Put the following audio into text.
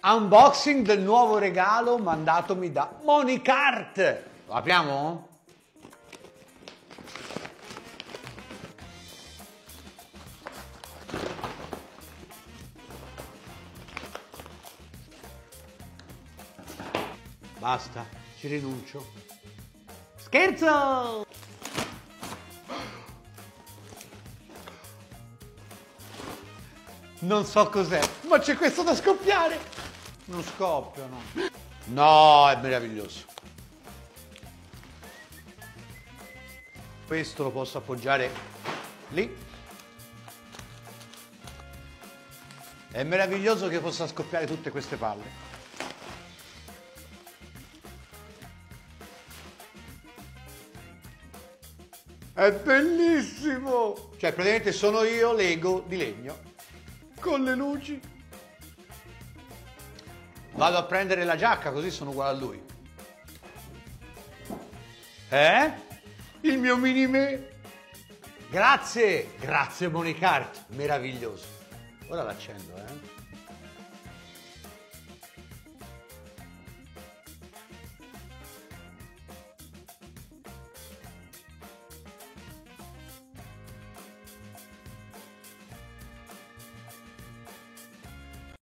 Unboxing del nuovo regalo mandatomi da Monicart. Lo apriamo? Basta, ci rinuncio. Scherzo! Non so cos'è, ma c'è questo da scoppiare! Non scoppio, no. No, è meraviglioso. Questo lo posso appoggiare lì. È meraviglioso che possa scoppiare tutte queste palle. È bellissimo! Cioè, praticamente sono io Lego di legno, con le luci. Vado a prendere la giacca, così sono uguale a lui. Il mio mini me. Grazie, grazie Monicart, meraviglioso. Ora l'accendo,